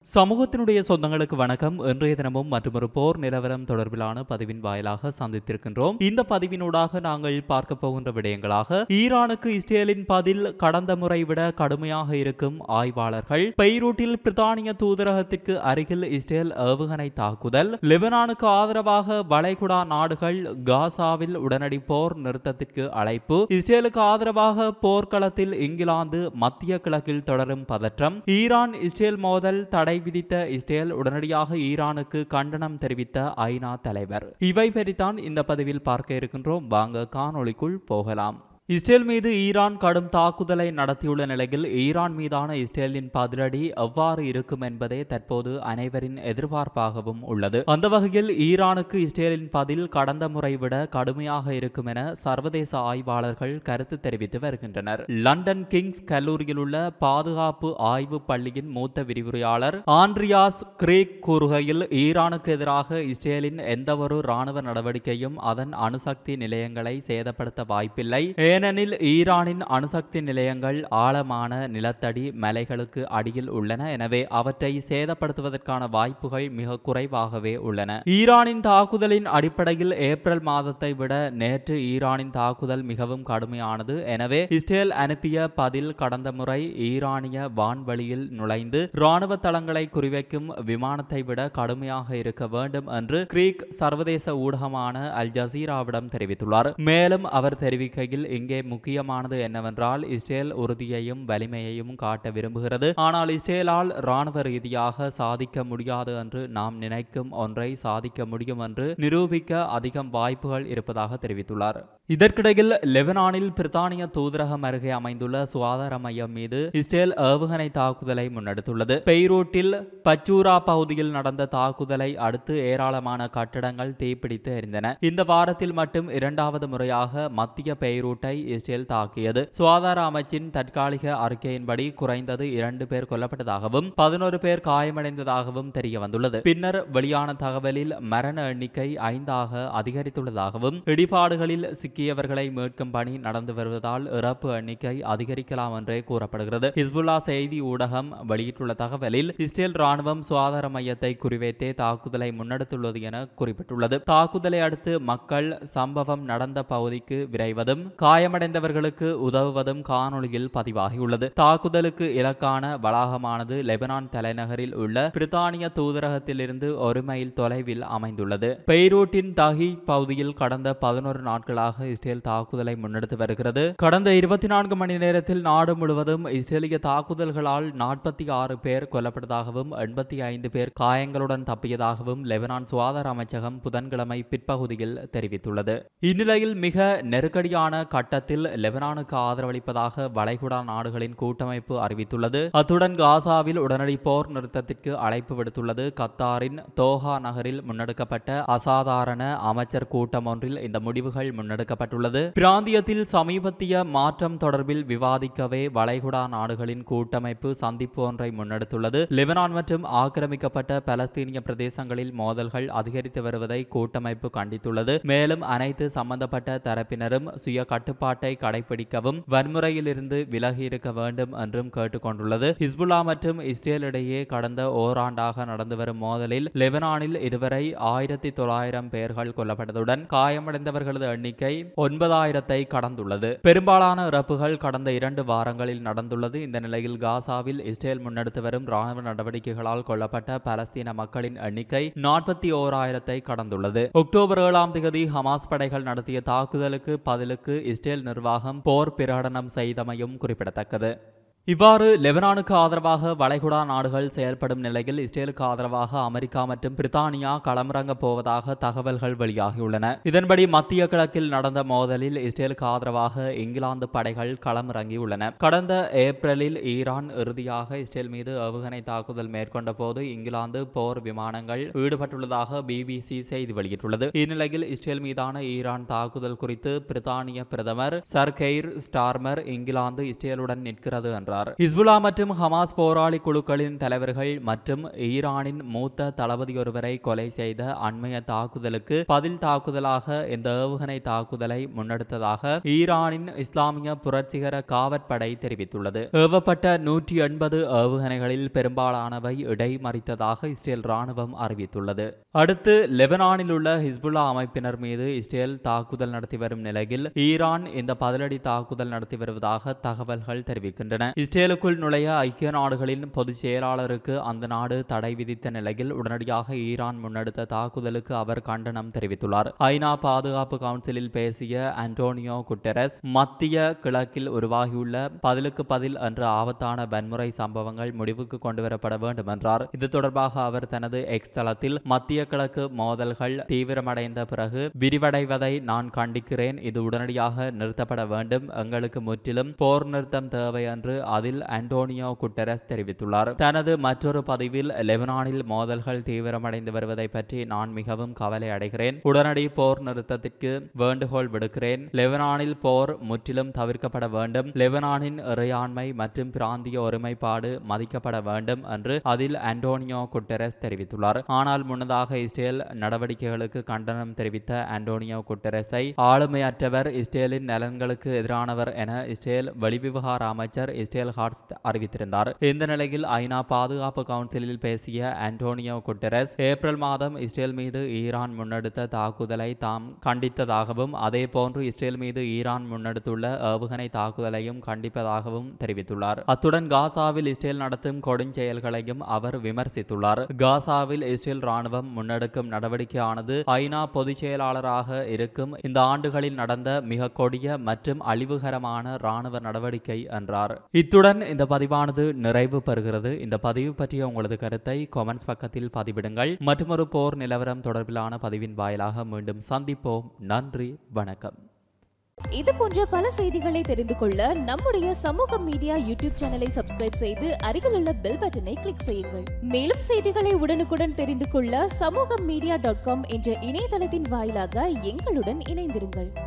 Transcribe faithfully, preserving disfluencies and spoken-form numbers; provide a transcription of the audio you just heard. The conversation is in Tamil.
சமூகத்தினுடைய சொந்தங்களுக்கு வணக்கம். இன்றைய தினமும் மற்றொரு போர் நிலவரம் தொடர்பிலான பதிவின் வாயிலாக சந்தித்திருக்கின்றோம். இந்த பதிவினூடாக நாங்கள் பார்க்க போகின்ற விடயங்களாக ஈரானுக்கு இஸ்ரேலின் பதில் கடந்த முறை விட கடுமையாக இருக்கும் ஆய்வாளர்கள், பெய்ரூட்டில் பிரித்தானிய தூதரகத்திற்கு அருகில் இஸ்ரேல் ஏவுகணை தாக்குதல், லெபனானுக்கு ஆதரவாக வளைகுடா நாடுகள் காசாவில் உடனடி போர் நிறுத்தத்திற்கு அழைப்பு, இஸ்ரேலுக்கு ஆதரவாக போர்க்களத்தில் இங்கிலாந்து, மத்திய கிழக்கில் தொடரும் பதற்றம், ஈரான் இஸ்ரேல் மோதல் தடை விதித்த இஸ்ரேல், உடனடியாக ஈரானுக்கு கண்டனம் தெரிவித்த ஐநா தலைவர். இவை பற்றித்தான் இந்த பதிவில் பார்க்க இருக்கின்றோம். வாங்க காணொளிக்குள் போகலாம். இஸ்ரேல் மீது ஈரான் கடும் தாக்குதலை நடத்தியுள்ள நிலையில் ஈரான் மீதான இஸ்ரேலின் பதிலடி எவ்வாறு இருக்கும் என்பதே தற்போது அனைவரின் எதிர்பார்ப்பாகவும் உள்ளது. அந்த வகையில் ஈரானுக்கு இஸ்ரேலின் பதில் கடந்த முறை விட கடுமையாக இருக்கும் என சர்வதேச ஆய்வாளர்கள் கருத்து தெரிவித்து வருகின்றனர். லண்டன் கிங்ஸ் கல்லூரியில் உள்ள பாதுகாப்பு ஆய்வு பள்ளியின் மூத்த விரிவுரையாளர் ஆண்ட்ரியாஸ் கிரேக் கூறுகையில், ஈரானுக்கு எதிராக இஸ்ரேலின் எந்தவொரு இராணுவ நடவடிக்கையும் அதன் அணுசக்தி நிலையங்களை சேதப்படுத்த வாய்ப்பில்லை. ஏனெனில் ஈரானின் அணுசக்தி நிலையங்கள் ஆழமான நிலத்தடி மலைகளுக்கு அடியில் உள்ளன. எனவே அவற்றை சேதப்படுத்துவதற்கான வாய்ப்புகள் மிக குறைவாகவே உள்ளன. ஈரானின் தாக்குதலின் அடிப்படையில் ஏப்ரல் மாதத்தை விட நேற்று ஈரானின் தாக்குதல் மிகவும் கடுமையானது. எனவே இஸ்ரேல் அனுப்பிய பதில் கடந்த முறை ஈரானிய வான்வழியில் நுழைந்து இராணுவ தளங்களை குறிவைக்கும் விமானத்தை விட கடுமையாக இருக்க வேண்டும் என்று கிரீக் சர்வதேச ஊடகமான அல் ஜசீராவிடம் தெரிவித்துள்ளார். மேலும் அவர் தெரிவிக்கையில், இங்கே முக்கியமானது என்னவென்றால், இஸ்ரேல் உறுதியையும் வலிமையையும் காட்ட விரும்புகிறது. ஆனால் இஸ்ரேலால் இராணுவ ரீதியாக சாதிக்க முடியாது என்று நாம் நினைக்கும் ஒன்றை சாதிக்க முடியும் என்று நிரூபிக்க அதிகம் வாய்ப்புகள் இருப்பதாக தெரிவித்துள்ளார். இதற்கிடையில் லெபனானில் பிரித்தானிய தூதரகம் அருகே அமைந்துள்ள சுகாதார மையம் மீது இஸ்ரேல் ஏவுகணை தாக்குதலை முன்னெடுத்துள்ளது. பெய்ரூட்டில் பச்சூரா பகுதியில் நடந்த தாக்குதலை அடுத்து ஏராளமான கட்டடங்கள் தீப்பிடித்து எரிந்தன. இந்த வாரத்தில் மட்டும் இரண்டாவது முறையாக மத்திய பெய்ரூட்டை இஸ்ரேல் தாக்கியது. சுகாதார அமைச்சின் தற்காலிக அறிக்கையின்படி குறைந்தது இரண்டு பேர் கொல்லப்பட்டதாகவும் பதினோரு பேர் காயமடைந்ததாகவும் தெரிய வந்துள்ளது. பின்னர் வெளியான தகவலில் மரண எண்ணிக்கை ஐந்தாக அதிகரித்துள்ளதாகவும், இடிபாடுகளில் சிக்கியவர்களை மீட்கும் பணி நடந்து வருவதால் இறப்பு எண்ணிக்கை அதிகரிக்கலாம் என்றே கூறப்படுகிறது. ஹிஸ்புல்லா செய்தி ஊடகம் வெளியிட்டுள்ள தகவலில், இஸ்ரேல் ராணுவம் சுகாதார மையத்தை குறிவைத்தே தாக்குதலை முன்னெடுத்துள்ளது என குறிப்பிட்டுள்ளது. தாக்குதலை அடுத்து மக்கள் சம்பவம் நடந்த பகுதிக்கு விரைவதும் காயமடைந்தவர்களுக்கு உதவுவதும் காணொளியில் பதிவாகியுள்ளது. தாக்குதலுக்கு இலக்கான வளாகமானது லெபனான் தலைநகரில் உள்ள பிரித்தானிய தூதரகத்திலிருந்து ஒரு மைல் தொலைவில் அமைந்துள்ளது. பெய்ரூட்டின் தஹி பகுதியில் கடந்த பதினோரு நாட்களாக இஸ்ரேல் தாக்குதலை முன்னெடுத்து வருகிறது. கடந்த இருபத்தி நான்கு மணி நேரத்தில் நாடு முழுவதும் இஸ்ரேலிய தாக்குதல்களால் நாற்பத்தி ஆறு பேர் கொல்லப்பட்டதாகவும் எண்பத்தி ஐந்து பேர் காயங்களுடன் தப்பியதாகவும் லெபனான் சுகாதார அமைச்சகம் புதன்கிழமை பிற்பகுதியில் தெரிவித்துள்ளது. இந்நிலையில் மிக நெருக்கடியான கட்டத்தில் லெபனானுக்கு ஆதரவளிப்பதாக வளைகுடா நாடுகளின் கூட்டமைப்பு அறிவித்துள்ளது. அத்துடன் காசாவில் உடனடி போர் நிறுத்தத்திற்கு அழைப்பு விடுத்துள்ளது. கத்தாரின் தோஹா நகரில் முன்னெடுக்கப்பட்ட அசாதாரண அமைச்சர் கூட்டம் ஒன்றில் இந்த முடிவுகள் முன்னெடுக்கப்பட்டுள்ளது. பிராந்தியத்தில் சமீபத்திய மாற்றம் தொடர்பில் விவாதிக்கவே வளைகுடா நாடுகளின் கூட்டமைப்பு சந்திப்பு ஒன்றை முன்னெடுத்துள்ளது. லெபனான் மற்றும் ஆக்கிரமிக்கப்பட்ட பலஸ்தீனிய பிரதேசங்களில் மோதல்கள் அதிகரித்து வருவதை கூட்டமைப்பு கண்டித்துள்ளது. மேலும் அனைத்து சம்பந்தப்பட்ட தரப்பினரும் சுய கட்டுப்பாட்டை கடைபிடிக்கவும் வன்முறையில் இருந்து விலகி இருக்க வேண்டும் என்றும் கேட்டுக்கொண்டுள்ளது. ஹிஸ்புல்லா மற்றும் இஸ்ரேல் இடையே கடந்த ஓராண்டாக நடந்து வரும் மோதலில் லெபனானில் இதுவரை ஆயிரத்தி தொள்ளாயிரம் பேர்கள் கொல்லப்பட்டதுடன் காயமடைந்தவர்களது எண்ணிக்கை ஒன்பதாயிரத்தை கடந்துள்ளது. பெரும்பாலான இறப்புகள் கடந்த இரண்டு வாரங்களில் நடந்துள்ளது. இந்த நிலையில் காசாவில் இஸ்ரேல் முன்னெடுத்து வரும் ராணுவ நடவடிக்கைகளால் கொல்லப்பட்ட பலஸ்தீன மக்களின் எண்ணிக்கை நாற்பத்தி ஓராயிரத்தை கடந்துள்ளது. அக்டோபர் ஏழாம் தேதி ஹமாஸ் படைகள் நடத்திய தாக்குதலுக்கு பதிலுக்கு இஸ்ரேல் நிர்வாகம் போர் பிரகடனம் செய்தமையும் குறிப்பிடத்தக்கது. இவ்வாறு லெபனானுக்கு ஆதரவாக வளைகுடா நாடுகள் செயல்படும் நிலையில் இஸ்ரேலுக்கு ஆதரவாக அமெரிக்கா மற்றும் பிரித்தானியா களமிறங்க போவதாக தகவல்கள் வெளியாகியுள்ளன. இதன்படி மத்திய கிழக்கில் நடந்த மோதலில் இஸ்ரேலுக்கு ஆதரவாக இங்கிலாந்து படைகள் களமிறங்கியுள்ளன. கடந்த ஏப்ரலில் ஈரான் இறுதியாக இஸ்ரேல் மீது ஏவுகணை தாக்குதல் மேற்கொண்ட போது இங்கிலாந்து போர் விமானங்கள் ஈடுபட்டுள்ளதாக பிபிசி செய்தி வெளியிட்டுள்ளது. இந்நிலையில் இஸ்ரேல் மீதான ஈரான் தாக்குதல் குறித்து பிரித்தானிய பிரதமர் சர் கெய்ர் ஸ்டார்மர் இங்கிலாந்து இஸ்ரேலுடன் நிற்கிறது என்றார். என்றார். ஹிஸ்புல்லா மற்றும் ஹமாஸ் போராளி குழுக்களின் தலைவர்கள் மற்றும் ஈரானின் மூத்த தளபதி ஒருவரை கொலை செய்த அண்மைய தாக்குதலுக்கு பதில் தாக்குதலாக இந்த ஏவுகணை தாக்குதலை முன்னெடுத்ததாக ஈரானின் இஸ்லாமிய புரட்சிகர காவற்படை தெரிவித்துள்ளது. ஏவப்பட்ட நூற்றி எண்பது ஏவுகணைகளில் பெரும்பாலானவை இடைமறித்ததாக இஸ்ரேல் ராணுவம் அறிவித்துள்ளது. அடுத்து லெபனானில் உள்ள ஹிஸ்புல்லா அமைப்பினர் மீது இஸ்ரேல் தாக்குதல் நடத்தி வரும் நிலையில் ஈரான் இந்த பதிலடி தாக்குதல் நடத்தி வருவதாக தகவல்கள் தெரிவிக்கின்றன. இஸ்ரேலுக்குள் நுழைய ஐக்கிய நாடுகளின் பொதுச் செயலாளருக்கு அந்த நாடு தடை விதித்த நிலையில் உடனடியாக ஈரான் முன்னெடுத்த தாக்குதலுக்கு அவர் கண்டனம் தெரிவித்துள்ளார். ஐநா பாதுகாப்பு கவுன்சிலில் பேசிய அன்டோனியோ குட்டெரஸ் மத்திய கிழக்கில் உருவாகியுள்ள பதிலுக்கு பதில் என்ற ஆபத்தான வன்முறை சம்பவங்கள் முடிவுக்கு கொண்டுவரப்பட வேண்டும் என்றார். இது தொடர்பாக அவர் தனது எக்ஸ் தளத்தில் மத்திய கிழக்கு மோதல்கள் தீவிரமடைந்த பிறகு விரிவடைவதை நான் கண்டிக்கிறேன். இது உடனடியாக நிறுத்தப்பட வேண்டும். எங்களுக்கு முற்றிலும் போர் நிறுத்தம் தேவை என்று அதில் அன்டோனியோ குட்டெரஸ் தெரிவித்துள்ளார். தனது மற்றொரு பதிவில் லெபனானில் மோதல்கள் தீவிரமடைந்து வருவதை பற்றி நான் மிகவும் கவலை அடைகிறேன். உடனடி போர் நிறுத்தத்திற்கு வேண்டுகோள் விடுக்கிறேன். லெபனானில் போர் முற்றிலும் தவிர்க்கப்பட வேண்டும். லெபனானின் இறையாண்மை மற்றும் பிராந்திய ஒருமைப்பாடு மதிக்கப்பட வேண்டும் என்று அதில் அன்டோனியோ குட்டெரஸ் தெரிவித்துள்ளார். ஆனால் முன்னதாக இஸ்ரேல் நடவடிக்கைகளுக்கு கண்டனம் தெரிவித்த அன்டோனியோ குட்டெரஸை ஆளுமையற்றவர், இஸ்ரேலின் நலன்களுக்கு எதிரானவர் என இஸ்ரேல் வெளிவிவகார அமைச்சர் இஸ்ரேல் ஹாட்ஸ் அறிவித்திருந்தார். இந்த நிலையில் ஐநா பாதுகாப்பு கவுன்சிலில் பேசிய அன்டோனியோ குட்டெரஸ் ஏப்ரல் மாதம் இஸ்ரேல் மீது ஈரான் முன்னெடுத்த தாக்குதலை தாம் கண்டித்ததாகவும் அதே போன்று இஸ்ரேல் மீது ஈரான் முன்னெடுத்துள்ள ஏவுகணை தாக்குதலையும் கண்டிப்பதாகவும் தெரிவித்துள்ளார். அத்துடன் காசாவில் இஸ்ரேல் நடத்தும் கொடுஞ்செயல்களையும் அவர் விமர்சித்துள்ளார். காசாவில் இஸ்ரேல் ராணுவம் முன்னெடுக்கும் நடவடிக்கையானது ஐநா பொதுச் செயலாளராக இருக்கும் இந்த ஆண்டுகளில் நடந்த மிக கொடிய மற்றும் அழிவுகரமான ராணுவ நடவடிக்கை என்றார். இத்துடன் இந்த பதிவானது நிறைவு பெறுகிறது. இந்த பதிவு பற்றிய உங்களது கருத்தை கமெண்ட்ஸ் பக்கத்தில் பதிவிடுங்கள். மற்றொரு போர் நிலவரம் தொடர்பிலான பதிவின் வாயிலாக மீண்டும் சந்திப்போம். நன்றி, வணக்கம். இது போன்ற பல செய்திகளை தெரிந்து கொள்ள நம்முடைய சமூக மீடியா யூடியூப் சேனலை சப்ஸ்கிரைப் செய்து அருகில் உள்ள பெல் பட்டனை கிளிக் செய்யுங்கள். மேலும் செய்திகளை உடனுக்குடன் தெரிந்து கொள்ள சமூக மீடியா டாட் காம் என்ற இணையதளத்தின் வாயிலாக எங்களுடன் இணைந்திருங்கள்.